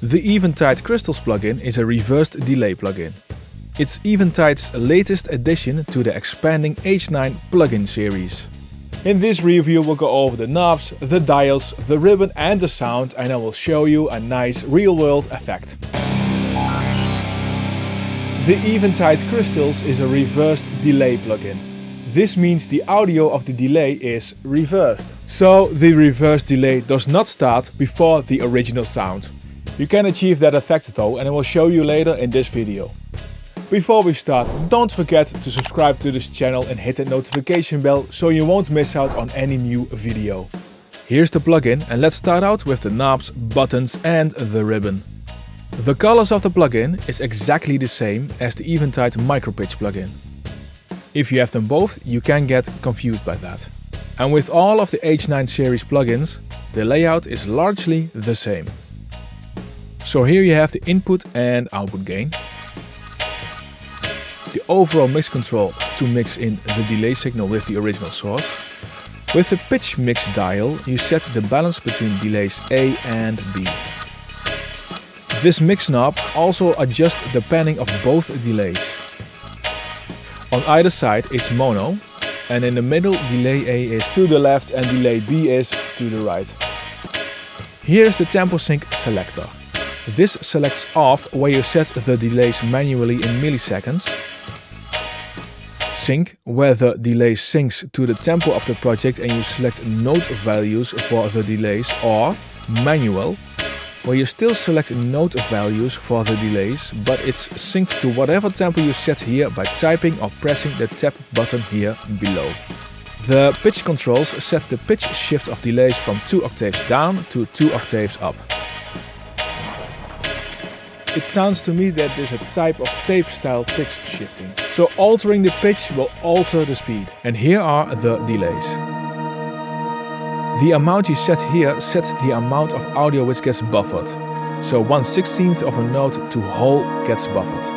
The Eventide Crystals plugin is a reversed delay plugin. It's Eventide's latest addition to the expanding H9 plugin series. In this review we'll go over the knobs, the dials, the ribbon and the sound, and I will show you a nice real-world effect. The Eventide Crystals is a reversed delay plugin. This means the audio of the delay is reversed. So the reversed delay does not start before the original sound. You can achieve that effect though, and I will show you later in this video. Before we start, don't forget to subscribe to this channel and hit the notification bell so you won't miss out on any new video. Here's the plugin, and let's start out with the knobs, buttons and the ribbon. The colors of the plugin is exactly the same as the Eventide Micropitch plugin. If you have them both, you can get confused by that. And with all of the H9 series plugins, the layout is largely the same. So here you have the input and output gain, the overall mix control to mix in the delay signal with the original source. With the pitch mix dial, you set the balance between delays A and B. This mix knob also adjusts the panning of both delays. On either side is mono, and in the middle delay A is to the left and delay B is to the right. Here's the tempo sync selector. This selects off where you set the delays manually in milliseconds, sync where the delay syncs to the tempo of the project and you select note values for the delays, or manual, where you still select note values for the delays, but it's synced to whatever tempo you set here by typing or pressing the tab button here below. The pitch controls set the pitch shift of delays from 2 octaves down to 2 octaves up. It sounds to me that there's a type of tape style pitch shifting. So altering the pitch will alter the speed. And here are the delays. The amount you set here sets the amount of audio which gets buffered. So 1/16th of a note to whole gets buffered.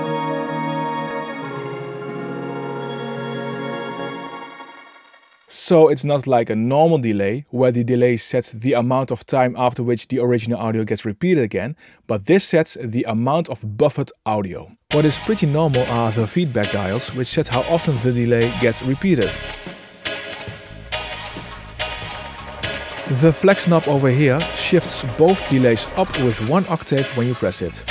So it's not like a normal delay, where the delay sets the amount of time after which the original audio gets repeated again, but this sets the amount of buffered audio. What is pretty normal are the feedback dials, which set how often the delay gets repeated. The flex knob over here shifts both delays up with 1 octave when you press it.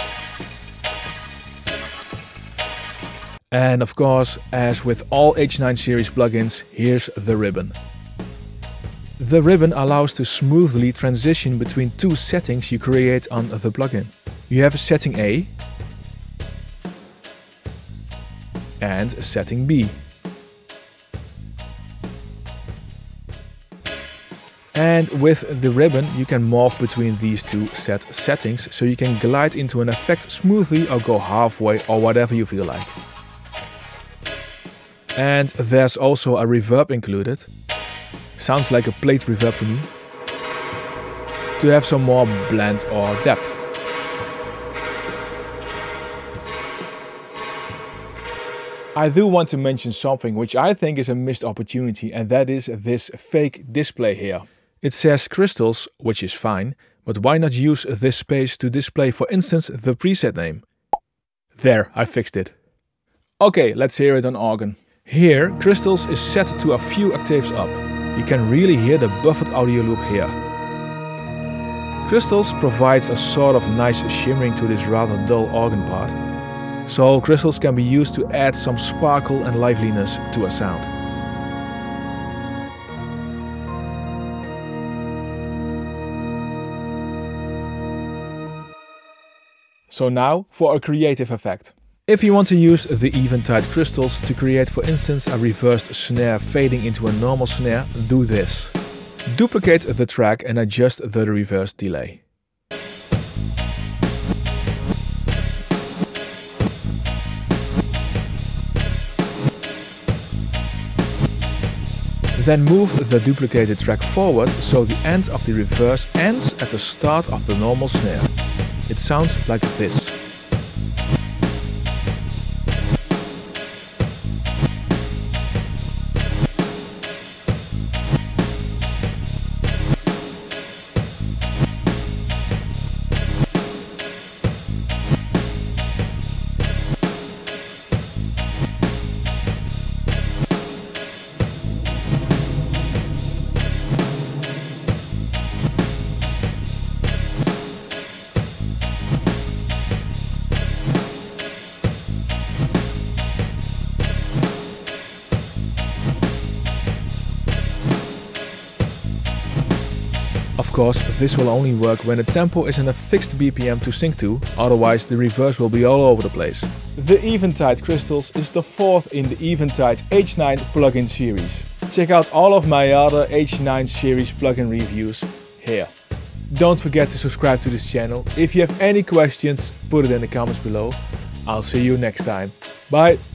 And of course, as with all H9 series plugins, here's the ribbon. The ribbon allows to smoothly transition between 2 settings you create on the plugin. You have setting A and setting B. And with the ribbon you can morph between these 2 set settings, so you can glide into an effect smoothly or go halfway or whatever you feel like. And there's also a reverb included. Sounds like a plate reverb to me. To have some more blend or depth. I do want to mention something which I think is a missed opportunity, and that is this fake display here. It says crystals, which is fine, but why not use this space to display, for instance, the preset name? There, I fixed it. Okay, let's hear it on organ. Here, crystals is set to a few octaves up. You can really hear the buffered audio loop here. Crystals provides a sort of nice shimmering to this rather dull organ part. So crystals can be used to add some sparkle and liveliness to a sound. So now for a creative effect. If you want to use the Eventide Crystals to create, for instance, a reversed snare fading into a normal snare, do this. Duplicate the track and adjust the reverse delay. Then move the duplicated track forward so the end of the reverse ends at the start of the normal snare. It sounds like this. Of course, this will only work when the tempo is in a fixed BPM to sync to, otherwise the reverse will be all over the place. The Eventide Crystals is the fourth in the Eventide H9 plugin series. Check out all of my other H9 series plugin reviews here. Don't forget to subscribe to this channel. If you have any questions, put it in the comments below. I'll see you next time. Bye!